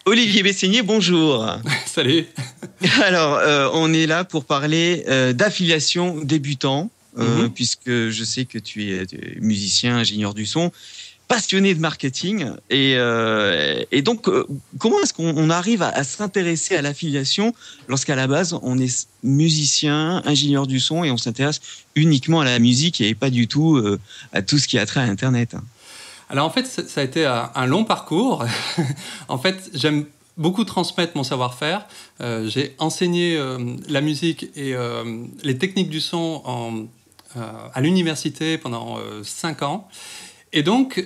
Olivier Bessigné, bonjour. Salut. Alors, on est là pour parler d'affiliation débutant, puisque je sais que tu es musicien, ingénieur du son, passionné de marketing. Et donc, comment est-ce qu'on arrive à s'intéresser à l'affiliation lorsqu'à la base, on est musicien, ingénieur du son et on s'intéresse uniquement à la musique et pas du tout à tout ce qui a trait à Internet? Alors en fait, ça a été un long parcours. En fait, j'aime beaucoup transmettre mon savoir-faire. J'ai enseigné la musique et les techniques du son à l'université pendant 5 ans. Et donc,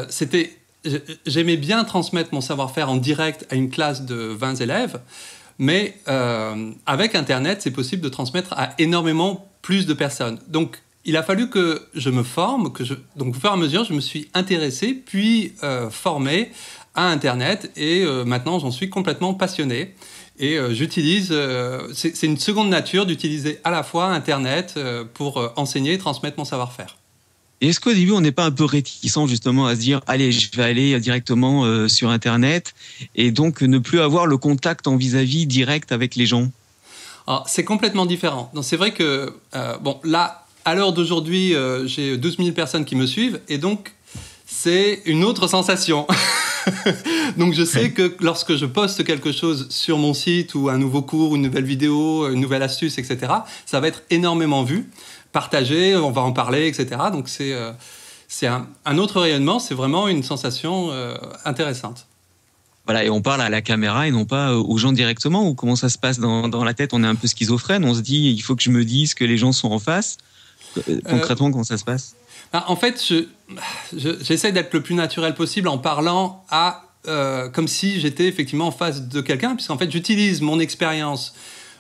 j'aimais bien transmettre mon savoir-faire en direct à une classe de 20 élèves. Mais avec Internet, c'est possible de transmettre à énormément plus de personnes. Donc, il a fallu que je me forme, donc au fur et à mesure, je me suis intéressé, puis formé à Internet, et maintenant, j'en suis complètement passionné. Et j'utilise, c'est une seconde nature d'utiliser à la fois Internet pour enseigner et transmettre mon savoir-faire. Et est-ce qu'au début, on n'est pas un peu réticent justement à se dire « Allez, je vais aller directement sur Internet » et donc ne plus avoir le contact en vis-à-vis direct avec les gens? Alors, c'est complètement différent. Donc, c'est vrai que, là, à l'heure d'aujourd'hui, j'ai 12 000 personnes qui me suivent et donc c'est une autre sensation. Donc je sais que lorsque je poste quelque chose sur mon site ou un nouveau cours, une nouvelle vidéo, une nouvelle astuce, etc., ça va être énormément vu, partagé, on va en parler, etc. Donc c'est un autre rayonnement, c'est vraiment une sensation intéressante. Voilà, et on parle à la caméra et non pas aux gens directement, ou comment ça se passe dans la tête? On est un peu schizophrène, on se dit il faut que je me dise que les gens sont en face. Concrètement, comment ça se passe? En fait, j'essaie d'être le plus naturel possible en parlant comme si j'étais effectivement en face de quelqu'un, puisqu'en fait, j'utilise mon expérience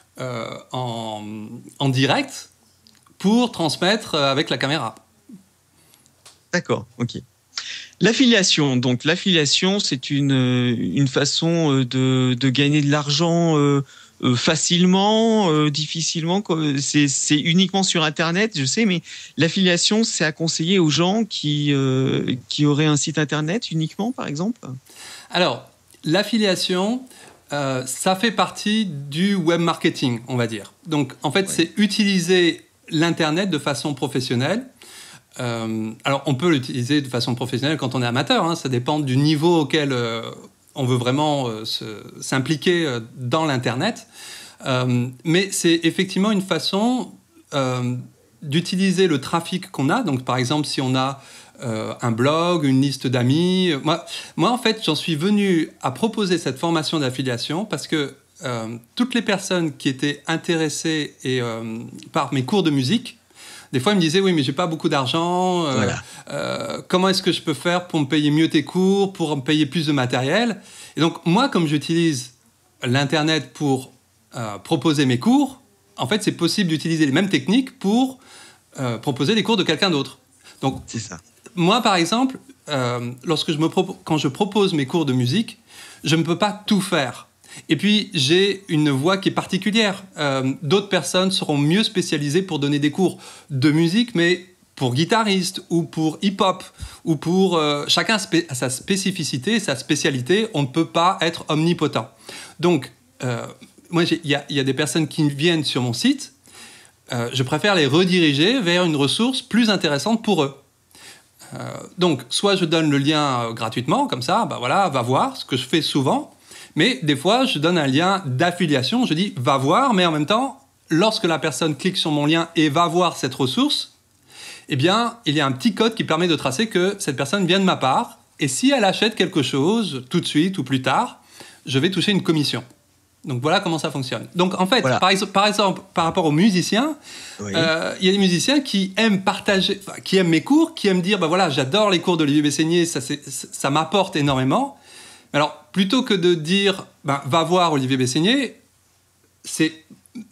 en direct pour transmettre avec la caméra. D'accord, ok. L'affiliation, donc l'affiliation, c'est une façon de gagner de l'argent facilement, difficilement. C'est uniquement sur Internet, je sais, mais l'affiliation, c'est à conseiller aux gens qui auraient un site Internet uniquement, par exemple? Alors, l'affiliation, ça fait partie du web marketing, on va dire. Donc, en fait, c'est utiliser l'Internet de façon professionnelle. Alors, on peut l'utiliser de façon professionnelle quand on est amateur, hein, ça dépend du niveau auquel on veut vraiment s'impliquer dans l'Internet. Mais c'est effectivement une façon d'utiliser le trafic qu'on a. Donc, par exemple, si on a un blog, une liste d'amis. Moi, en fait, j'en suis venu à proposer cette formation d'affiliation parce que toutes les personnes qui étaient intéressées par mes cours de musique, des fois, ils me disaient « Oui, mais j'ai pas beaucoup d'argent. Comment est-ce que je peux faire pour me payer mieux tes cours, pour me payer plus de matériel ?» Et donc, moi, comme j'utilise l'Internet pour proposer mes cours, en fait, c'est possible d'utiliser les mêmes techniques pour proposer les cours de quelqu'un d'autre. Donc, c'est ça. Moi, par exemple, quand je propose mes cours de musique, je ne peux pas tout faire. Et puis, j'ai une voix qui est particulière. D'autres personnes seront mieux spécialisées pour donner des cours de musique, mais pour guitariste ou pour hip-hop, ou pour... chacun a sa spécificité, sa spécialité. On ne peut pas être omnipotent. Donc, moi, il y a des personnes qui viennent sur mon site. Je préfère les rediriger vers une ressource plus intéressante pour eux. Donc, soit je donne le lien gratuitement, comme ça, va voir, ce que je fais souvent. Mais des fois, je donne un lien d'affiliation. Je dis, va voir, mais en même temps, lorsque la personne clique sur mon lien et va voir cette ressource, eh bien, il y a un petit code qui permet de tracer que cette personne vient de ma part. Et si elle achète quelque chose tout de suite ou plus tard, je vais toucher une commission. Donc, voilà comment ça fonctionne. Donc, en fait, par exemple, par rapport aux musiciens, il y a des musiciens qui aiment partager, qui aiment mes cours, qui aiment dire, j'adore les cours d'Olivier Bessigné, ça m'apporte énormément. Alors, plutôt que de dire « va voir Olivier Bessigné », c'est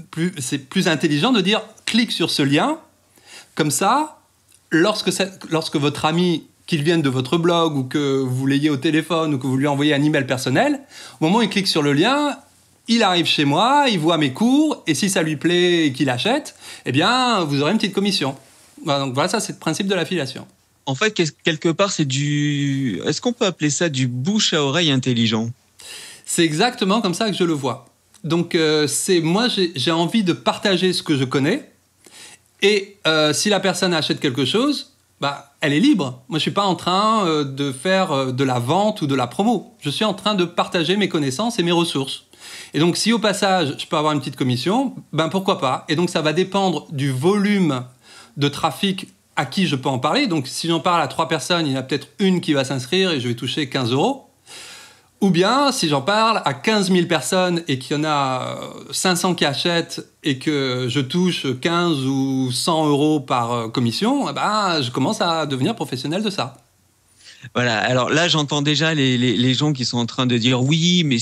plus intelligent de dire « clique sur ce lien ». Comme ça, lorsque votre ami, qu'il vienne de votre blog ou que vous l'ayez au téléphone ou que vous lui envoyez un email personnel, au moment où il clique sur le lien, il arrive chez moi, il voit mes cours et si ça lui plaît et qu'il achète, eh bien, vous aurez une petite commission. Donc voilà, ça, c'est le principe de l'affiliation. En fait, quelque part, est-ce qu'on peut appeler ça du bouche à oreille intelligent? C'est exactement comme ça que je le vois. Donc, moi, j'ai envie de partager ce que je connais. Et si la personne achète quelque chose, bah, elle est libre. Moi, je suis pas en train de faire de la vente ou de la promo. Je suis en train de partager mes connaissances et mes ressources. Et donc, si au passage, je peux avoir une petite commission, ben pourquoi pas. Et donc, ça va dépendre du volume de trafic à qui je peux en parler. Donc, si j'en parle à 3 personnes, il y en a peut-être une qui va s'inscrire et je vais toucher 15 €. Ou bien, si j'en parle à 15 000 personnes et qu'il y en a 500 qui achètent et que je touche 15 ou 100 € par commission, ben, je commence à devenir professionnel de ça. Voilà, alors là, j'entends déjà les gens qui sont en train de dire oui, mais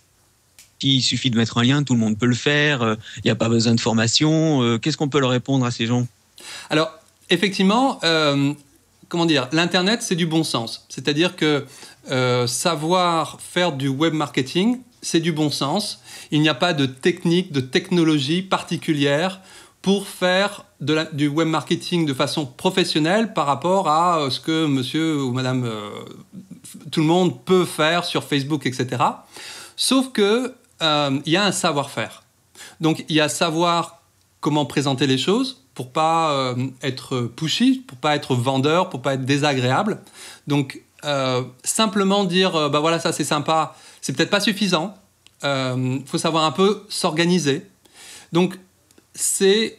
il suffit de mettre un lien, tout le monde peut le faire, il n'y a pas besoin de formation. Qu'est-ce qu'on peut leur répondre à ces gens? Alors, effectivement, l'Internet, c'est du bon sens. C'est-à-dire que savoir faire du web marketing, c'est du bon sens. Il n'y a pas de technique, de technologie particulière pour faire du web marketing de façon professionnelle par rapport à ce que monsieur ou madame, tout le monde peut faire sur Facebook, etc. Sauf que il y a un savoir-faire. Donc, il y a savoir comment présenter les choses pour pas être pushy, pour pas être vendeur, pour pas être désagréable. Donc, simplement dire bah voilà, ça c'est sympa, c'est peut-être pas suffisant. Faut savoir un peu s'organiser. Donc, c'est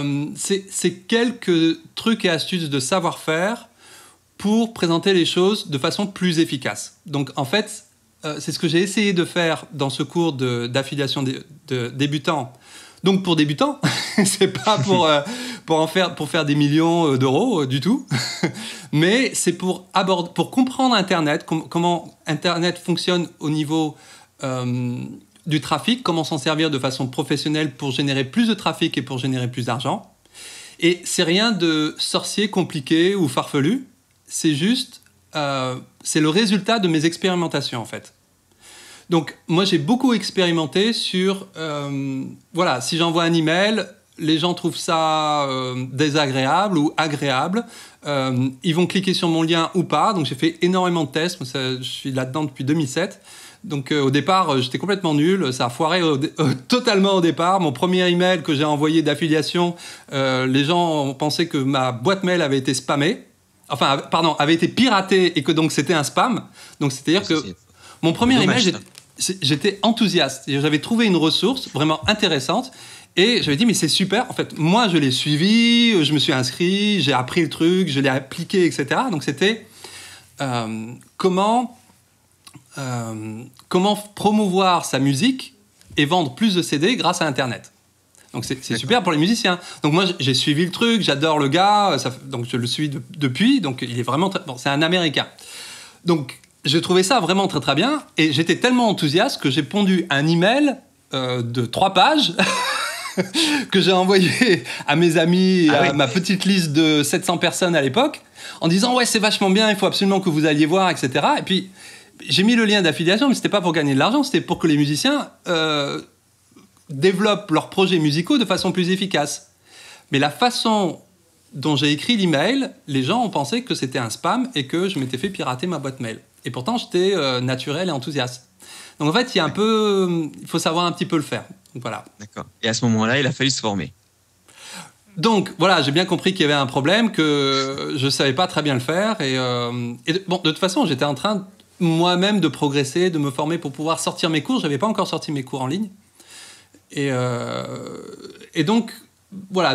quelques trucs et astuces de savoir-faire pour présenter les choses de façon plus efficace. Donc, en fait, c'est ce que j'ai essayé de faire dans ce cours d'affiliation de débutants. Donc, pour débutants, c'est pas pour faire des millions d'euros du tout, mais c'est pour comprendre Internet, comment Internet fonctionne au niveau du trafic, comment s'en servir de façon professionnelle pour générer plus de trafic et pour générer plus d'argent. Et c'est rien de sorcier, compliqué ou farfelu, c'est juste, c'est le résultat de mes expérimentations en fait. Donc moi j'ai beaucoup expérimenté sur, voilà, si j'envoie un email, les gens trouvent ça désagréable ou agréable, ils vont cliquer sur mon lien ou pas, donc j'ai fait énormément de tests, moi, je suis là-dedans depuis 2007. Donc au départ, j'étais complètement nul, ça a foiré totalement au départ. Mon premier email que j'ai envoyé d'affiliation, les gens ont pensé que ma boîte mail avait été spammée, avait été piratée et que donc c'était un spam. Donc c'est-à-dire que mon premier email, j'étais enthousiaste. J'avais trouvé une ressource vraiment intéressante et j'avais dit mais c'est super. En fait, moi je l'ai suivi, je me suis inscrit, j'ai appris le truc, je l'ai appliqué, etc. Donc c'était comment promouvoir sa musique et vendre plus de CD grâce à Internet. Donc c'est super pour les musiciens. Donc moi j'ai suivi le truc, j'adore le gars, donc je le suis depuis. Donc il est vraiment c'est un Américain. Donc j'ai trouvé ça vraiment très très bien et j'étais tellement enthousiaste que j'ai pondu un email de 3 pages que j'ai envoyé à mes amis, ma petite liste de 700 personnes à l'époque, en disant ouais c'est vachement bien, il faut absolument que vous alliez voir, etc. Et puis j'ai mis le lien d'affiliation, mais c'était pas pour gagner de l'argent, c'était pour que les musiciens développent leurs projets musicaux de façon plus efficace. Mais la façon dont j'ai écrit l'email, les gens ont pensé que c'était un spam et que je m'étais fait pirater ma boîte mail. Et pourtant, j'étais naturel et enthousiaste. Donc en fait, il faut savoir un petit peu le faire. Donc, voilà. D'accord. Et à ce moment-là, il a fallu se former. Donc voilà, j'ai bien compris qu'il y avait un problème, que je savais pas très bien le faire. Et bon, de toute façon, j'étais en train moi-même de progresser, de me former pour pouvoir sortir mes cours. J'avais pas encore sorti mes cours en ligne. Et donc, voilà,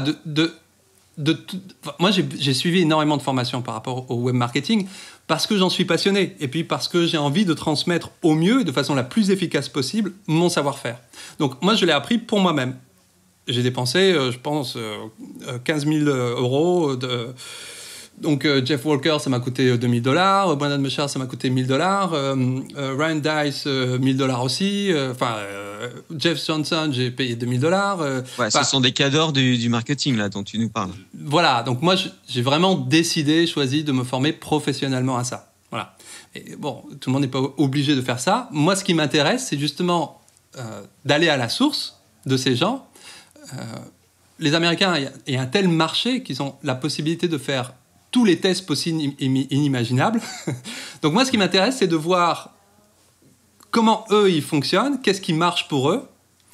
moi, j'ai suivi énormément de formations par rapport au web marketing parce que j'en suis passionné et puis parce que j'ai envie de transmettre au mieux, de façon la plus efficace possible, mon savoir-faire. Donc, moi, je l'ai appris pour moi-même. J'ai dépensé, je pense, 15 000 euros. Donc, Jeff Walker, ça m'a coûté $2 000. Brandon Mesher, ça m'a coûté $1 000. Ryan Dice, $1 000 aussi. Jeff Johnson, j'ai payé $2 000. Ce sont des cadors du marketing là, dont tu nous parles. Voilà, donc moi, j'ai vraiment choisi de me former professionnellement à ça. Voilà. Et bon, tout le monde n'est pas obligé de faire ça. Moi, ce qui m'intéresse, c'est justement d'aller à la source de ces gens. Les Américains, il y a un tel marché qu'ils ont la possibilité de faire tous les tests possibles et inimaginables. Donc moi, ce qui m'intéresse, c'est de voir comment eux, ils fonctionnent, qu'est-ce qui marche pour eux,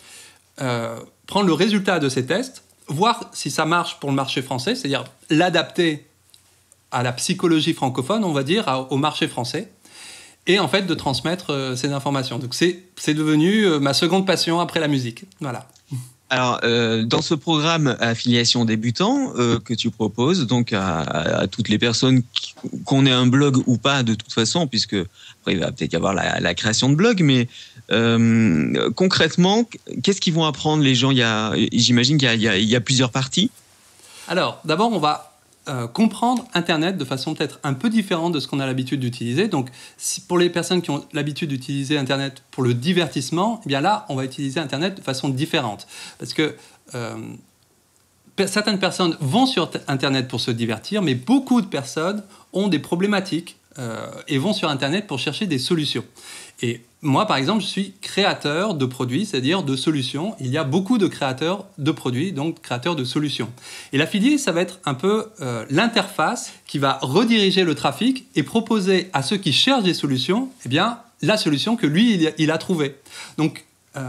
prendre le résultat de ces tests, voir si ça marche pour le marché français, c'est-à-dire l'adapter à la psychologie francophone, on va dire, au marché français, et en fait de transmettre ces informations. Donc c'est devenu ma seconde passion après la musique. Voilà. Alors, dans ce programme affiliation débutant que tu proposes, donc à toutes les personnes qu'on ait un blog ou pas, de toute façon, puisque après il va peut-être y avoir la création de blog, mais concrètement, qu'est-ce qu'ils vont apprendre les gens? J'imagine qu'il y a plusieurs parties. Alors, d'abord, on va comprendre Internet de façon peut-être un peu différente de ce qu'on a l'habitude d'utiliser. Donc, pour les personnes qui ont l'habitude d'utiliser Internet pour le divertissement, eh bien là, on va utiliser Internet de façon différente. Parce que certaines personnes vont sur Internet pour se divertir, mais beaucoup de personnes ont des problématiques et vont sur Internet pour chercher des solutions. Et moi, par exemple, je suis créateur de produits, c'est-à-dire de solutions. Il y a beaucoup de créateurs de produits, donc créateurs de solutions. Et l'affilié, ça va être un peu l'interface qui va rediriger le trafic et proposer à ceux qui cherchent des solutions, eh bien, la solution que lui, il a trouvée. Donc,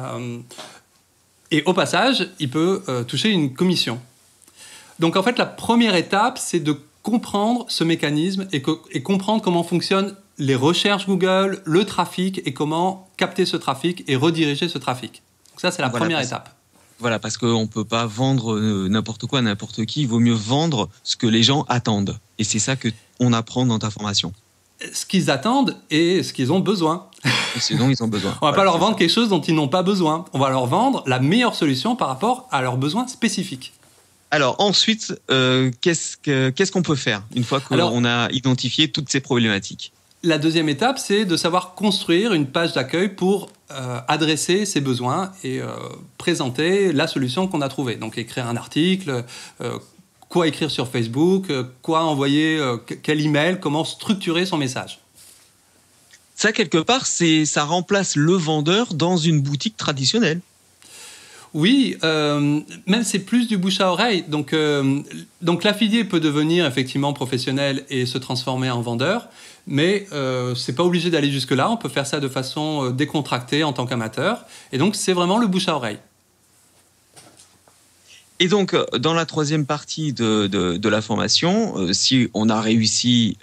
et au passage, il peut toucher une commission. Donc, en fait, la première étape, c'est de comprendre ce mécanisme et comprendre comment fonctionnent les recherches Google, le trafic et comment capter ce trafic et rediriger ce trafic. Donc ça, c'est la première étape. Voilà, parce qu'on ne peut pas vendre n'importe quoi à n'importe qui. Il vaut mieux vendre ce que les gens attendent. Et c'est ça qu'on apprend dans ta formation. Ce qu'ils attendent et ce qu'ils ont besoin. Et ce dont ils ont besoin. On ne va pas leur vendre quelque chose dont ils n'ont pas besoin. On va leur vendre la meilleure solution par rapport à leurs besoins spécifiques. Alors ensuite, qu'est-ce qu'on peut faire une fois qu'on a identifié toutes ces problématiques? La deuxième étape, c'est de savoir construire une page d'accueil pour adresser ses besoins et présenter la solution qu'on a trouvée. Donc écrire un article, quoi écrire sur Facebook, quoi envoyer, quel email, comment structurer son message. Ça, quelque part, ça remplace le vendeur dans une boutique traditionnelle. Oui, même c'est plus du bouche à oreille. Donc l'affilié peut devenir effectivement professionnel et se transformer en vendeur, mais c'est pas obligé d'aller jusque-là. On peut faire ça de façon décontractée en tant qu'amateur. Et donc c'est vraiment le bouche à oreille. Et donc dans la troisième partie de la formation, si on a réussi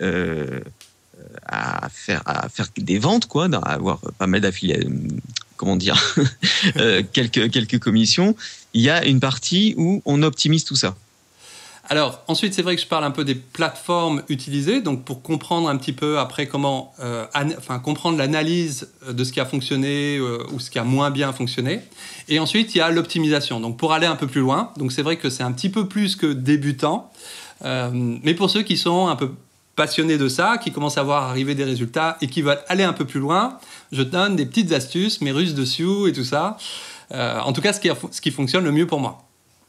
à faire des ventes, quoi, à avoir pas mal d'affiliés. Comment dire, quelques commissions, il y a une partie où on optimise tout ça. Alors, ensuite, c'est vrai que je parle un peu des plateformes utilisées, donc pour comprendre un petit peu après comment, comprendre l'analyse de ce qui a fonctionné ou ce qui a moins bien fonctionné. Et ensuite, il y a l'optimisation, donc pour aller un peu plus loin. Donc, c'est vrai que c'est un petit peu plus que débutant, mais pour ceux qui sont un peu passionnés de ça, qui commencent à voir arriver des résultats et qui veulent aller un peu plus loin, je donne des petites astuces, mes ruses dessus et tout ça. En tout cas, ce qui fonctionne le mieux pour moi.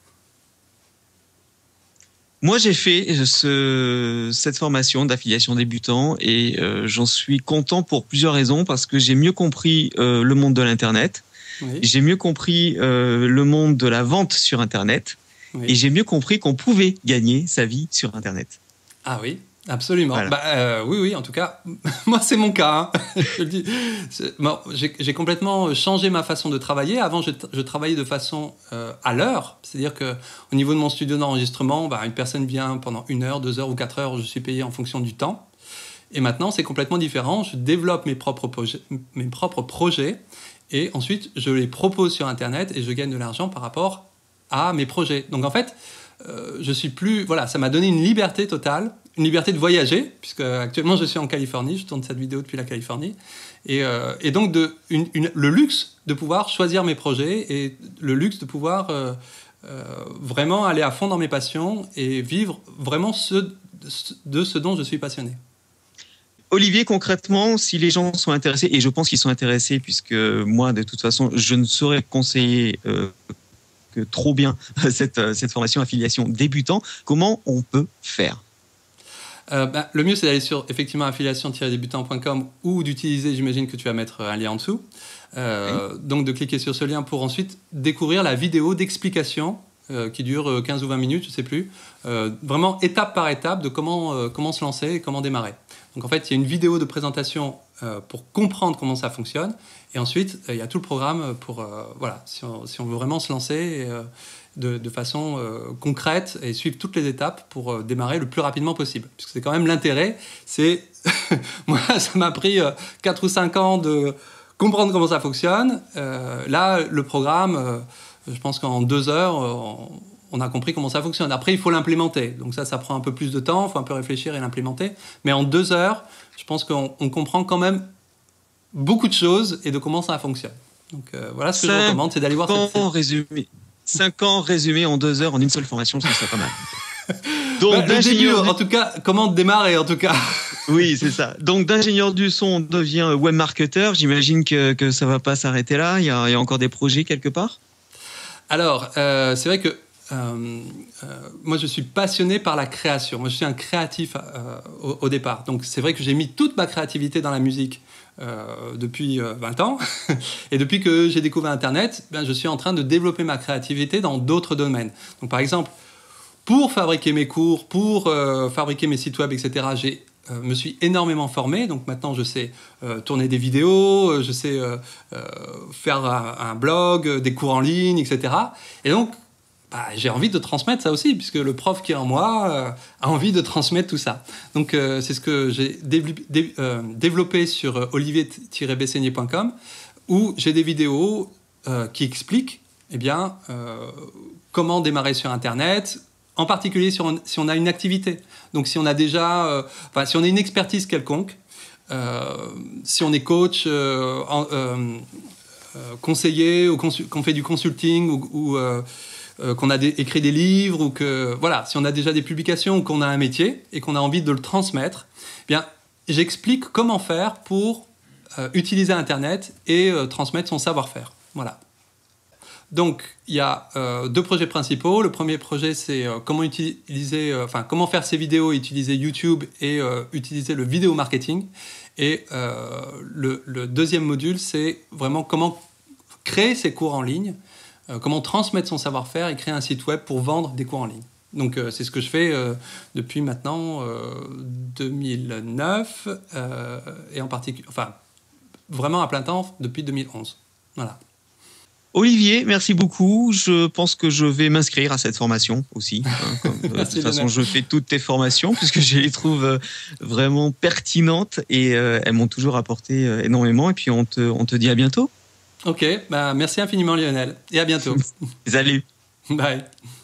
Moi, j'ai fait cette formation d'affiliation débutant et j'en suis content pour plusieurs raisons, parce que j'ai mieux compris le monde de l'Internet, oui. J'ai mieux compris le monde de la vente sur Internet, oui. Et j'ai mieux compris qu'on pouvait gagner sa vie sur Internet. Ah oui. Absolument. Voilà. Oui, en tout cas, moi, c'est mon cas. Hein. Je le dis. J'ai complètement changé ma façon de travailler. Avant, je travaillais de façon à l'heure. C'est-à-dire qu'au niveau de mon studio d'enregistrement, une personne vient pendant 1 heure, 2 heures ou 4 heures. Je suis payé en fonction du temps. Et maintenant, c'est complètement différent. Je développe mes propres projets et ensuite, je les propose sur Internet et je gagne de l'argent par rapport à mes projets. Donc, en fait, je suis plus... Voilà, ça m'a donné une liberté totale. Une liberté de voyager, puisque actuellement je suis en Californie, je tourne cette vidéo depuis la Californie, et donc le luxe de pouvoir choisir mes projets et le luxe de pouvoir vraiment aller à fond dans mes passions et vivre vraiment de ce dont je suis passionné. Olivier, concrètement, si les gens sont intéressés, et je pense qu'ils sont intéressés, puisque moi, de toute façon, je ne saurais conseiller que trop bien cette formation affiliation débutant, comment on peut faire ? Le mieux, c'est d'aller sur effectivement affiliation-débutant.com ou d'utiliser, j'imagine que tu vas mettre un lien en dessous. Oui. Donc de cliquer sur ce lien pour ensuite découvrir la vidéo d'explication qui dure 15 ou 20 minutes, je ne sais plus. Vraiment étape par étape de comment se lancer et comment démarrer. Donc en fait, il y a une vidéo de présentation pour comprendre comment ça fonctionne. Et ensuite, il y a tout le programme pour, si on veut vraiment se lancer de façon concrète et suivre toutes les étapes pour démarrer le plus rapidement possible. Puisque c'est quand même l'intérêt. Moi, ça m'a pris 4 ou 5 ans de comprendre comment ça fonctionne. Là, le programme, je pense qu'en 2 heures, on a compris comment ça fonctionne. Après, il faut l'implémenter. Donc ça prend un peu plus de temps, il faut un peu réfléchir et l'implémenter. Mais en 2 heures, je pense qu'on comprend quand même beaucoup de choses et de comment ça fonctionne. Donc voilà ce que je recommande, c'est d'aller voir cette... 5 ans résumés en 2 heures en une seule formation, je trouve ça pas mal. Donc, le début, en tout cas, comment démarrer, en tout cas. Oui, c'est ça. Donc, d'ingénieur du son, on devient web marketeur. J'imagine que ça va pas s'arrêter là. Il y a encore des projets quelque part. Alors, c'est vrai que moi, je suis passionné par la création. Moi, je suis un créatif au départ. Donc, c'est vrai que j'ai mis toute ma créativité dans la musique depuis 20 ans. Et depuis que j'ai découvert Internet, je suis en train de développer ma créativité dans d'autres domaines. Donc, par exemple, pour fabriquer mes cours, pour fabriquer mes sites web, etc., me suis énormément formé. Donc maintenant, je sais tourner des vidéos, je sais faire un blog, des cours en ligne, etc. Et donc, j'ai envie de transmettre ça aussi, puisque le prof qui est en moi a envie de transmettre tout ça. Donc, c'est ce que j'ai développé sur olivier-besseigner.com, où j'ai des vidéos qui expliquent comment démarrer sur Internet, en particulier si on a une activité. Donc, si on a déjà, si on a une expertise quelconque, si on est coach, conseiller, ou qu'on fait du consulting, ou qu'on a écrit des livres, ou si on a déjà des publications, ou qu'on a un métier et qu'on a envie de le transmettre, j'explique comment faire pour utiliser Internet et transmettre son savoir-faire. Voilà. Donc, il y a 2 projets principaux. Le premier projet, c'est comment faire ses vidéos, utiliser YouTube et utiliser le vidéo marketing. Et le deuxième module, c'est vraiment comment créer ses cours en ligne, comment transmettre son savoir-faire et créer un site web pour vendre des cours en ligne. Donc, c'est ce que je fais depuis maintenant 2009 et en particulier, vraiment à plein temps depuis 2011. Voilà. Olivier, merci beaucoup. Je pense que je vais m'inscrire à cette formation aussi. De toute façon, je fais toutes tes formations puisque je les trouve vraiment pertinentes et elles m'ont toujours apporté énormément. Et puis, on te dit à bientôt. Ok, merci infiniment Lionel et à bientôt. Salut. Bye.